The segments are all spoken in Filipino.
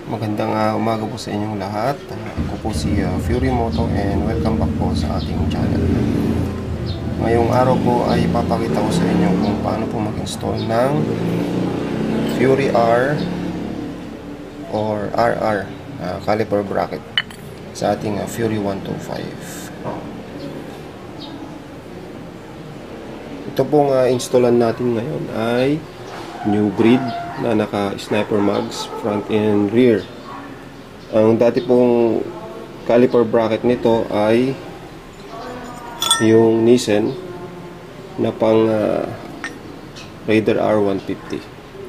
Magandang umaga po sa inyong lahat. Ako po si Fury Moto and welcome back po sa ating channel. Ngayong araw po ay papakita ko sa inyo kung paano po mag-install ng Fury R or RR caliper bracket sa ating Fury 125. Ito pong installan natin ngayon ay new breed na naka sniper mags front and rear. Ang dati pong caliper bracket nito ay yung Nissan na pang Raider R150.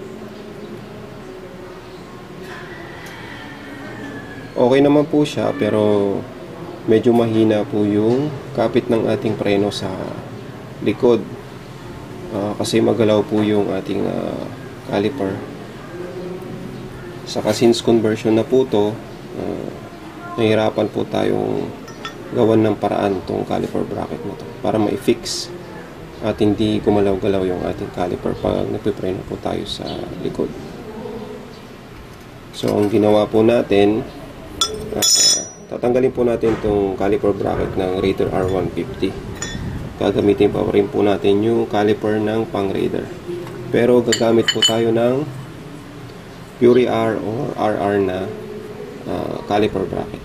Okay naman po siya, pero medyo mahina po yung kapit ng ating preno sa likod. Kasi magalaw po yung ating caliper. Saka since conversion na po to, nahirapan po tayong gawan ng paraan itong caliper bracket na to para ma-fix at hindi gumalaw-galaw yung ating caliper pag napipreno po tayo sa likod. So ang ginawa po natin, tatanggalin po natin itong caliper bracket ng Raider R150. Gagamitin pa rin po natin yung caliper ng pang Raider. Pero gagamit po tayo ng Fury R or RR na caliper bracket.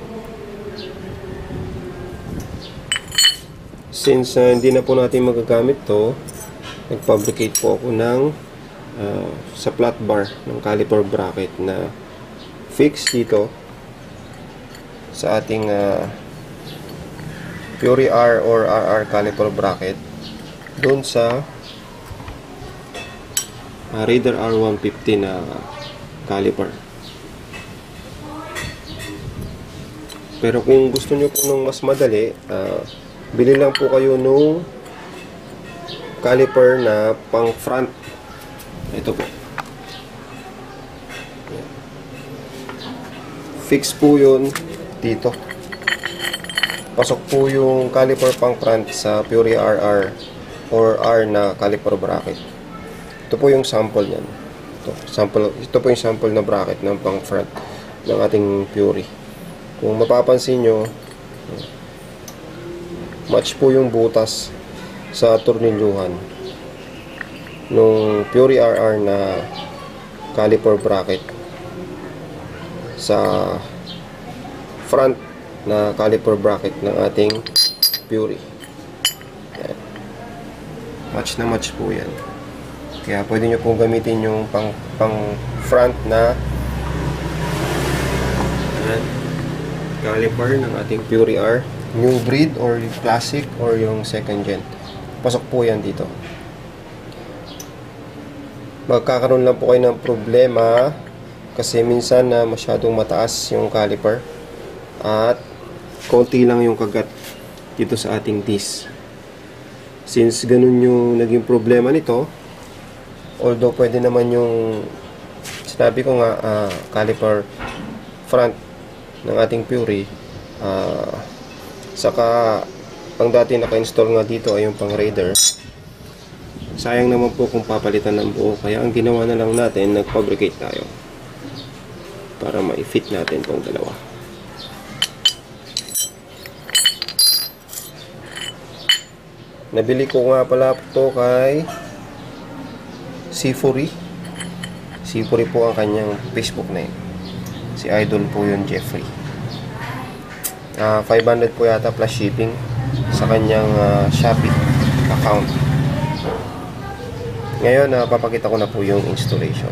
Since hindi na po natin magagamit to, nag-fabricate po ako ng sa flat bar ng caliper bracket na fix dito sa ating Fury R or RR caliper bracket doon sa Raider R150 na caliper. Pero kung gusto nyo po nung mas madali, bili lang po kayo nung caliper na pang front. Ito po. Fix po yun dito. Pasok po yung caliper pang front sa Fury RR or R na caliper bracket. Ito po yung sample niyan. Ito po yung sample na bracket ng pang front ng ating Fury. Kung mapapansin nyo, match po yung butas sa tornilyuhan nung Fury RR na caliper bracket sa front na caliper bracket ng ating Fury. Yan. Match na match po yan. Kaya pwede nyo pong gamitin yung pang front na caliper ng ating Fury R, new breed or classic or yung second gen. Pasok po yan dito. Magkakaroon lang po kayo ng problema kasi minsan na masyadong mataas yung caliper at konti lang yung kagat dito sa ating disc. Since ganun yung naging problema nito, although pwede naman yung sinabi ko nga caliper front ng ating Fury, saka ang dati naka-install nga dito ay yung pang Raider, sayang naman po kung papalitan ng buo. Kaya ang ginawa na lang natin, nag-fabricate tayo para ma-fit natin itong dalawa. Nabili ko nga pala ito kay C4. C4 po ang kanyang Facebook name. Si Idol po yun, Jeffrey. 500 po yata plus shipping sa kanyang Shopee account. Ngayon, papakita ko na po yung installation.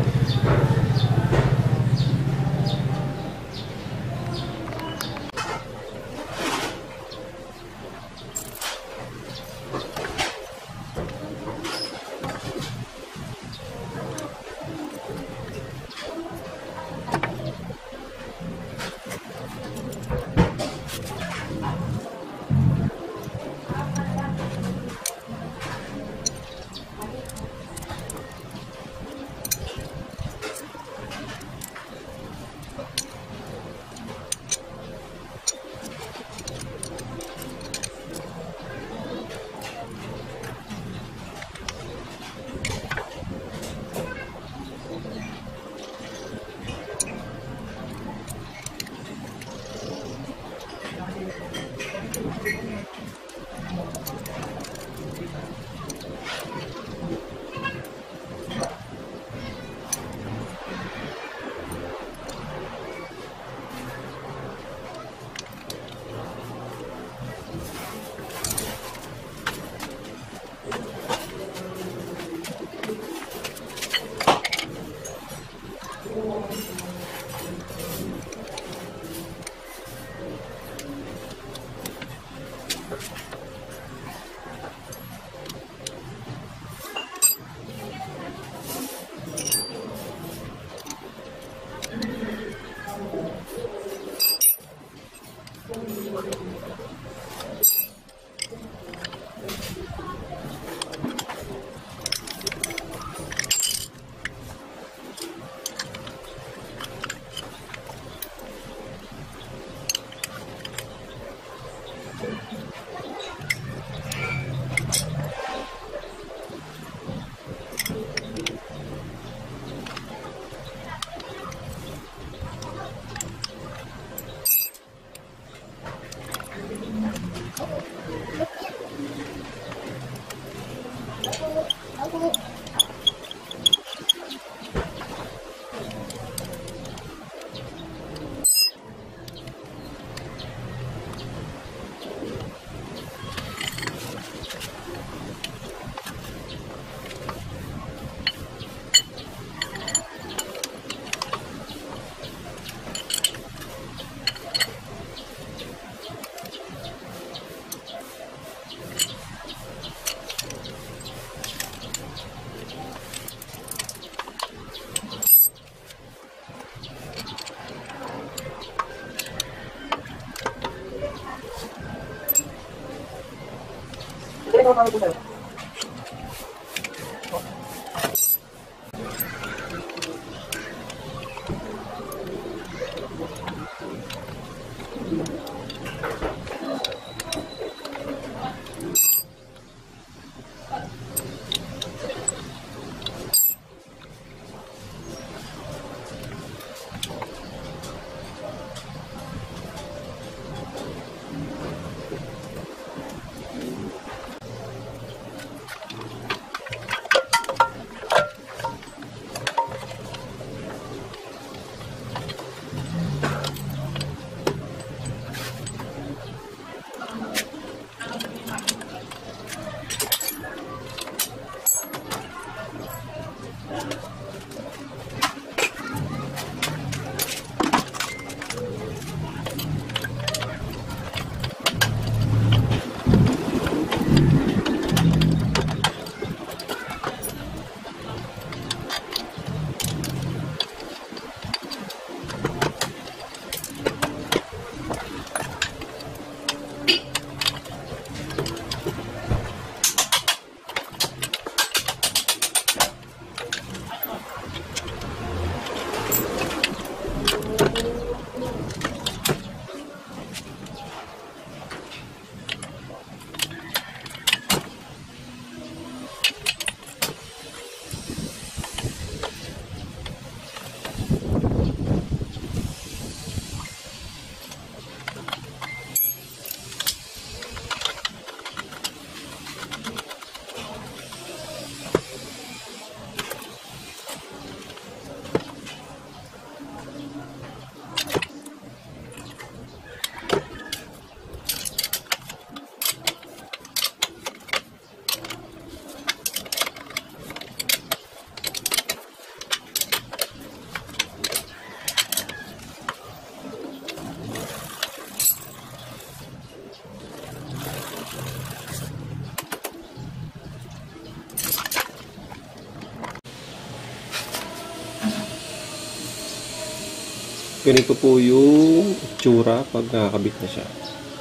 Ganito po yung itsura pag nakakabit na siya.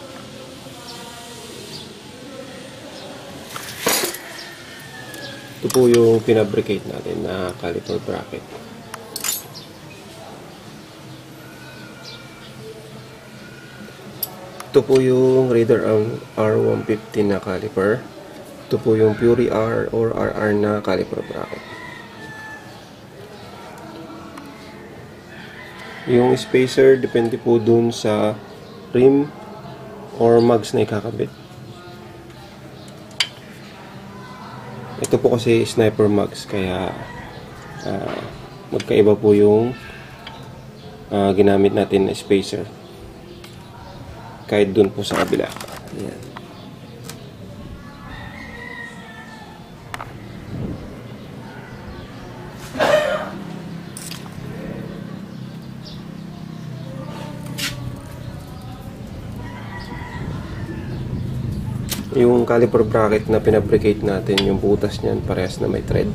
Ito po yung pinabricate natin na caliper bracket. Ito po yung Raider R150 na caliper. Ito po yung Fury R or RR na caliper bracket. Yung spacer, depende po dun sa rim or mugs na ikakabit. Ito po kasi sniper mugs, kaya magkaiba po yung ginamit natin na spacer. Kahit dun po sa kabila. Ayan. Yung caliper bracket na pinabricate natin, yung butas niyan parehas na may thread.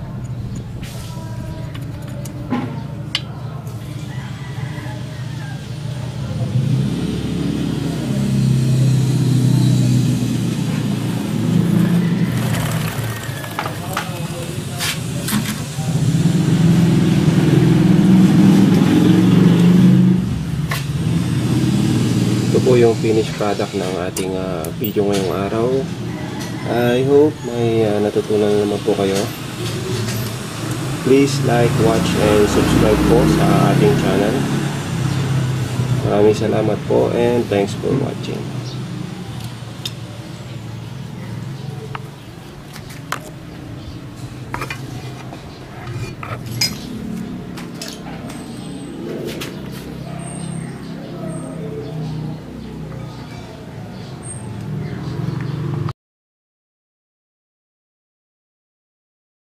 Po yung finished product ng ating video ngayong araw. I hope may natutunan naman po kayo. Please like, watch, and subscribe po sa ating channel. Maraming salamat po and thanks for watching.